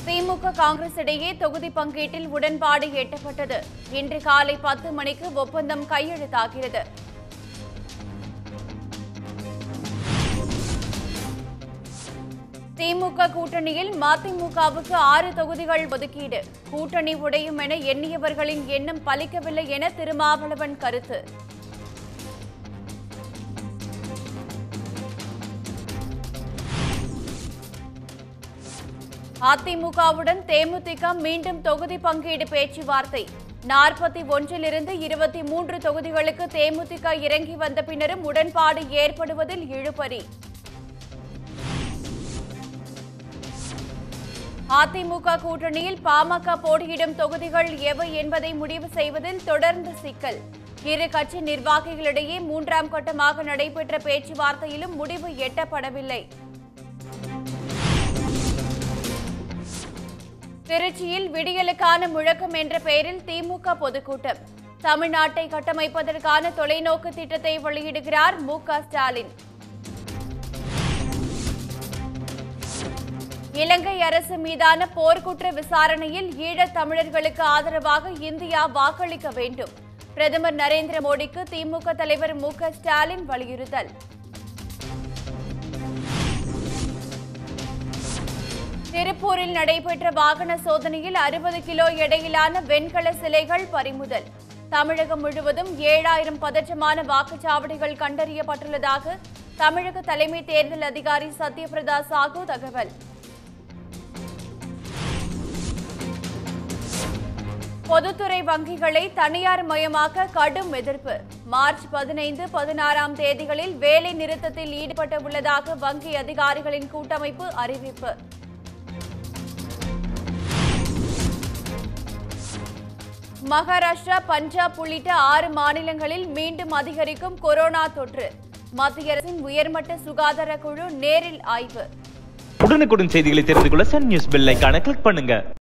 திமுக காங்கிரஸ் இடையே தொகுதி பங்கீட்டில் உடன்பாடு எட்டப்பட்டது. இன்று காலை 10 மணிக்கு ஒப்பந்தம் கையெழுத்தாகிறது. திமுக கூட்டணியில் மதிமுகவுக்கு 6 தொகுதிகள் ஒதுக்கீடு. கூட்டணி உடையும் என எண்ணியவர்களின் எண்ணம் பலிக்கவில்லை என திருமாவளவன் கருத்து. அதிமுகவுடன் தேமுதிக மீண்டும் தொகுதி பங்கீடு பேச்சுவார்த்தை. 41 23 தொகுதிகளுக்கு தேமுதிக இறங்கி வந்த பின்னரும் உடன்பாடு ஏற்படுவதில் இழுபறி. அதிமுக கூட்டணியில் பாமக போட்டியிடும் தொகுதிகள் எவை என்பதை முடிவு செய்வதில் தொடர்ந்து சிக்கல். இரு கட்சி நிர்வாகிகளிடையே 3ஆம் கட்டமாக நடைபெற்ற பேச்சுவார்த்தையிலும் முடிவு எட்டப்படவில்லை. திருச்சியில் விடியலுக்கான முழக்கம் என்ற பெயரில் திமுக பொதுக்கூட்டம். தமிழ்நாட்டை கட்டமைப்பதற்கான தொலைநோக்கு திட்டத்தை வெளியிடுகிறார் மு.க. ஸ்டாலின். இலங்கை அரசு மீதான போர்க்குற்ற விசாரணையில் ஈழத் தமிழர்களுக்கு ஆதரவாக இந்தியா வாக்களிக்க வேண்டும். பிரதமர் நரேந்திர மோடிக்கு திமுக தலைவர் மு.க. ஸ்டாலின் வலியுறுத்தல். திருப்பூரில் நடைபெற்ற வாகன சோதனையில் 60 கிலோ எடையிலான வெண்கல சிலைகள் பறிமுதல். தமிழகம் முழுவதும் 7000 பதற்றமான வாக்குச்சாவடிகள் கண்டறியப்பட்டுள்ளதாக தமிழக தலைமை தேர்தல் அதிகாரி சத்யபிரதா சாஹூ தகவல். பொதுத்துறை வங்கிகளை தனியார் மயமாக்க கடும் எதிர்ப்பு. மார்ச் 15, 16ஆம் தேதிகளில் வேலை நிறுத்தத்தில் ஈடுபட உள்ளதாக வங்கி அதிகாரிகளின் கூட்டமைப்பு அறிவிப்பு. மகாராஷ்டிரா, பஞ்சாப் உள்ளிட்ட 6 மாநிலங்களில் மீண்டும் அதிகரிக்கும் கொரோனா தொற்று. மத்திய அரசின் உயர்மட்ட சுகாதார குழு நேரில் ஆய்வு. உடனுக்குடன் செய்திகளை தெரிந்து கொள்ள சன் நியூஸ் பெல் ஐகானை கிளிக் பண்ணுங்க.